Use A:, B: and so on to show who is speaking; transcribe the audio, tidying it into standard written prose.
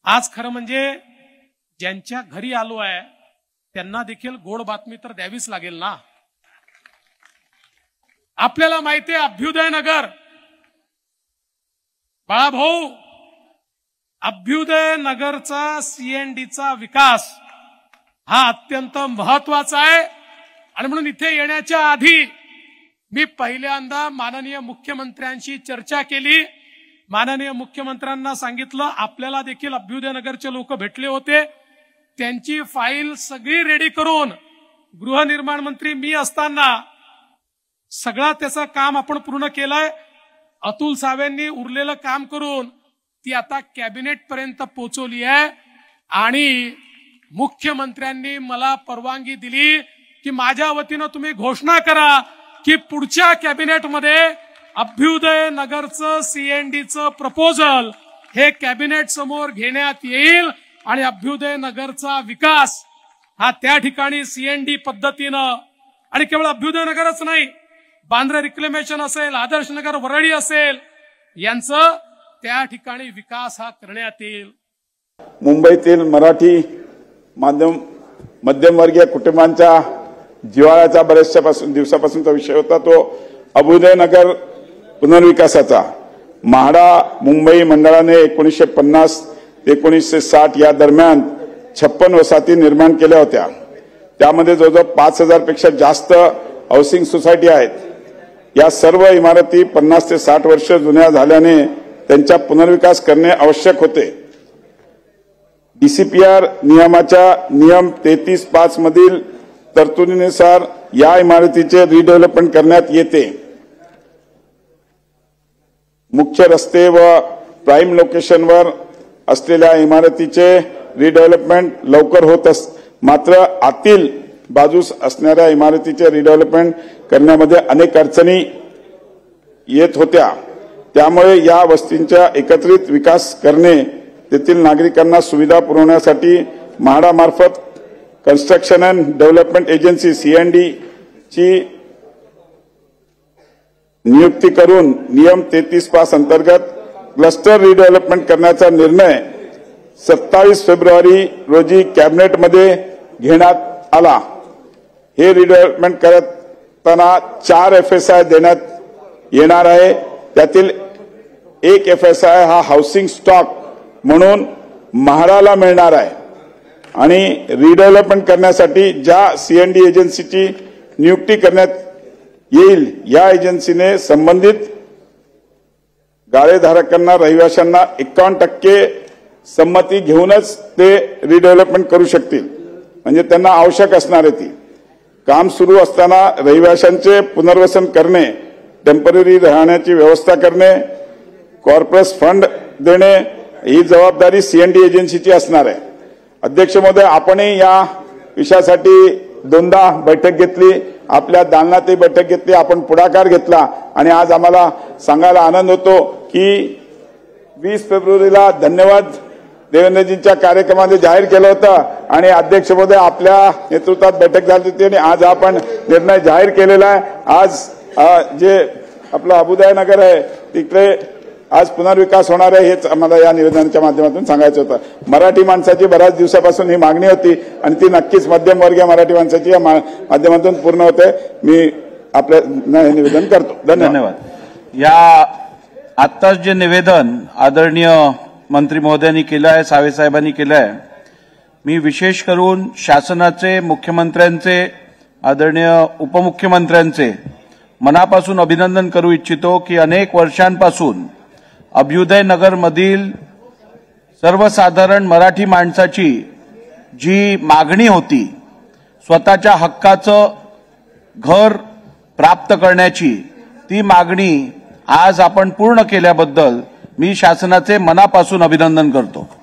A: आज खरं म्हणजे ज्यांच्या घरी आलो आहे त्यांना देखील गोड बातमी तर द्यावीच लागेल ना। आपल्याला माहिती आहे अभ्युदय नगर, बाळाभाऊ, अभ्युदय नगरचा सीएनडीचा विकास हा अत्यंत महत्वाचा आहे आणि म्हणून इथे येण्याच्या आधी मी पहिल्यांदा माननीय मुख्यमंत्र्यांशी चर्चा केली। माननीय मुख्यमंत्र्यांना सांगितलं आपल्याला देखील अभ्युदय नगरचे लोक भेटले होते, त्यांची फाईल सगळी रेडी करून गृहनिर्माण मंत्री मी असताना सगळं त्याचं काम आपण पूर्ण केलंय। अतुल सावेंनी उरलेलं काम करून ती आता कॅबिनेट पर्यंत पोहोचवली आहे आणि मुख्यमंत्र्यांनी मला परवानगी दिली की माझ्या वतीनं तुम्ही घोषणा करा की पुढच्या कॅबिनेटमध्ये अभ्युदय नगरचं सीएनडीचं प्रपोजल हे कॅबिनेट समोर घेण्यात येईल आणि अभ्युदय नगरचा विकास हा त्या ठिकाणी सीएनडी पद्धतीनं, आणि केवळ अभ्युदय नगरच नाही, बांद्रा रिक्लेमेशन असेल, आदर्श नगर वरळी असेल, यांचं त्या ठिकाणी विकास हा करण्यात येईल।
B: मुंबईतील मराठी मध्यमवर्गीय कुटुंबांच्या जिव्हाळ्याचा बऱ्याचशा दिवसापासूनचा विषय होता तो अभ्युदय नगर पुनर्विकासाचा। म्हाडा मुंबई मंडळाने 1950 ते 1960 या दरम्यान 56 वसाहती निर्माण केल्या होत्या। त्यामध्ये जवळजवळ 5000 पेक्षा जास्त हाऊसिंग सोसायटी आहेत। या सर्व इमारती 50 ते 60 वर्ष जुन्या झाल्याने त्यांचा पुनर्विकास करणे आवश्यक होते। डीसीपीआर नियमाच्या नियम 33(5) मधील तरतुदीनुसार या इमारतीचे रिडेव्हलपमेंट करण्यात येते। मुख्य रस्ते व प्राइम लोकेशनवर असलेल्या इमारतीचे रिडेव्हलपमेंट लवकर होत मात्र आतील बाजूस असणाऱ्या इमारतीचे रिडेव्हलपमेंट करण्यामध्ये अनेक अडचणी येत होत्या। त्यामुळे या वस्तींचा एकत्रित विकास करणे, तेथील नागरिकांना सुविधा पुरवण्यासाठी म्हाडामार्फत construction and development agency CND ची नियुक्ती करून नियम 33(5) अंतर्गत क्लस्टर रिडेव्हलपमेंट करण्याचा निर्णय 27 फेब्रुवारी रोजी कॅबिनेटमध्ये घेण्यात आला। हे रिडेव्हलपमेंट करताना 4 FSI देण्यात येणार आहे। त्यातील एक FSI हा हाऊसिंग स्टॉक म्हणून म्हाडाला मिळणार आहे आणि रिडेव्हलपमेंट करण्यासाठी ज्या सीएनडी एजन्सीची नियुक्ती करण्यात येईल या एजन्सीने संबंधित गाळेधारकांना रहिवाशांना 51% संमती घेऊनच ते रिडेव्हलपमेंट करू शकतील, म्हणजे त्यांना आवश्यक असणार आहे ती। काम सुरू असताना रहिवाशांचे पुनर्वसन करणे, टेम्पररी राहण्याची व्यवस्था करणे, कॉर्पोरेट फंड देणे ही जबाबदारी सीएनडी एजन्सीची असणार आहे। अध्यक्ष महोदय, आपणही या विषयासाठी 2दा बैठक घेतली, आपल्या दालनातही बैठक घेतली, आपण पुढाकार घेतला आणि आज आम्हाला सांगायला आनंद होतो की 20 फेब्रुवारीला धन्यवाद देवेंद्रजींच्या कार्यक्रमामध्ये जाहीर केलं होतं आणि अध्यक्ष महोदय आपल्या नेतृत्वात बैठक झाली होती आणि आज आपण निर्णय जाहीर केलेला आहे। आज जे आपलं अभ्युदय नगर आहे तिकडे आज पुनर्विकास होणार आहे, हेच आम्हाला या निवेदनाच्या माध्यमातून सांगायचं होतं। मराठी माणसाची बऱ्याच दिवसापासून ही मागणी होती आणि ती नक्कीच मध्यमवर्गीय मराठी माणसाची या माध्यमातून पूर्ण होते। मी आपल्या निवेदन करतो।
C: धन्यवाद। या आत्ताच जे निवेदन आदरणीय मंत्री महोदयांनी केलं आहे, सावे साहेबांनी केलं आहे, मी विशेष करून शासनाचे, मुख्यमंत्र्यांचे, आदरणीय उपमुख्यमंत्र्यांचे मनापासून अभिनंदन करू इच्छितो की अनेक वर्षांपासून अभ्युदय नगरमधील सर्वसाधारण मराठी माणसाची जी मागणी होती, स्वतःच्या हक्काचं घर प्राप्त करण्याची, ती मागणी आज आपण पूर्ण केल्याबद्दल मी शासनाचे मनापासून अभिनंदन करतो।